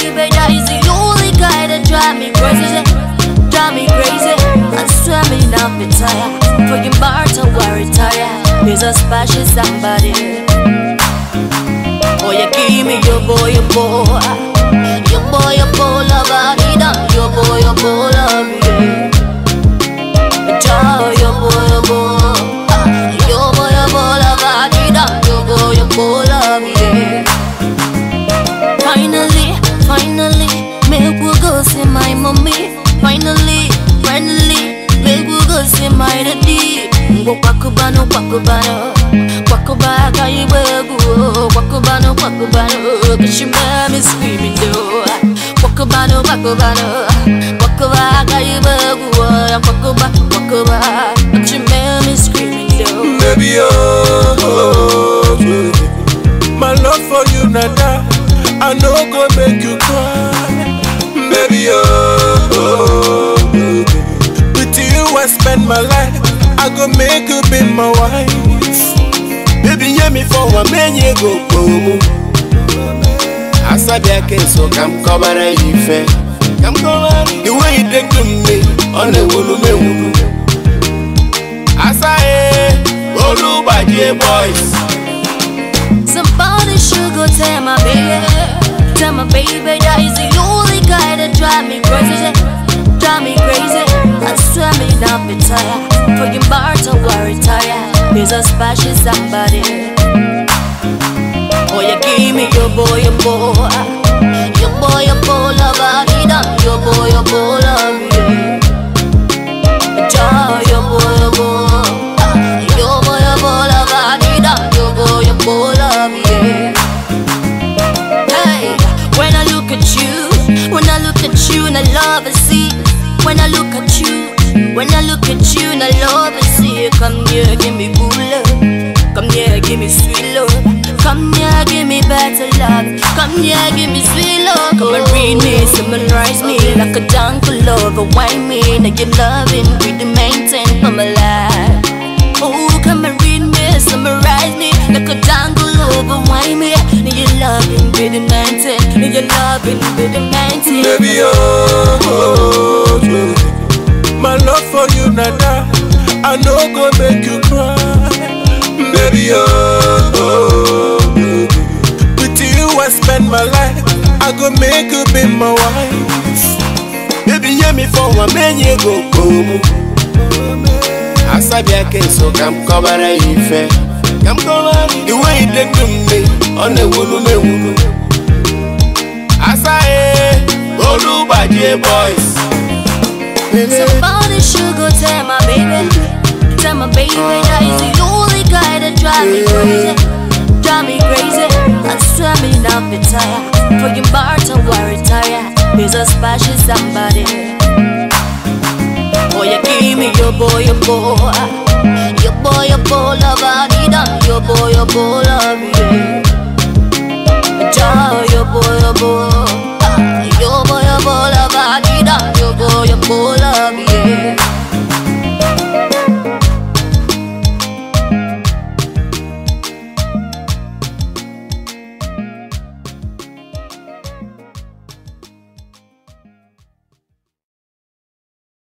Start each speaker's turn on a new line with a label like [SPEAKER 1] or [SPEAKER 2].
[SPEAKER 1] baby, that is the only guy that drive me crazy. Drive me crazy. I swear me not be tired. For your bar to worry tired. He's a special somebody. Oh, you give me your boy, your boy. Your boy, lover. He done your boy, love me. Your boy, your boy. Your boy, lover. He done your boy, love me. Finally, make we go see my mommy. Finally, make we go see my daddy. Go kwakubano, kwakubaka ibegu. Kwakubano, cause she made me screaming though. Kwakubano, kwakubaka ibegu. Kwakuba, but she made me screaming though.
[SPEAKER 2] Baby, oh, my love for you, nada. I know go make you cry. Baby, oh, with you I spend my life. I go make you be my wife. Baby, hear me for a minute go. I said I can't so come cover if come cover the way you take to me on the woman. I say, go by the boys.
[SPEAKER 1] Somebody should go tell my baby that is the only guy that drive me crazy. Drive me crazy. I swear me not be tired. For your bar to worry tired. He's a special somebody. Oh, you give me your boy, your boy. Your boy, lover. He done your boy, love me. Your boy, your boy. Your boy, lover. He done your boy, love me. Hey, when I look at you, and I love and see. When I look at you, and I love and see. Come here, give me good love. Come here, give me sweet love. Come here, give me better love. Come here, give me sweet love. Come and read me, summarize me like a jungle lover. Wine me, now you're loving, be the maintain, I'm alive. Oh, come and read me, summarize me like a jungle lover. Wine me, now you're loving, be the maintain. Now you're loving, be the maintain.
[SPEAKER 2] Baby, oh, my love for you, nada. I know go make you cry. Baby, oh, with you I spend my life. I go make you be my wife. Baby, hear me for a minute go. I said I can't so come cover if come cover the way you take to me on the woman. I say, go by the boys.
[SPEAKER 1] Somebody should go tell my baby that is the only guy that drive me crazy. Drive me crazy. I swear me not be tired. For your bar to worry tired. He's a special somebody. Oh, you give me your boy, your boy. Your boy, lover. He done your boy, love me. Your boy, your boy. Your boy, love.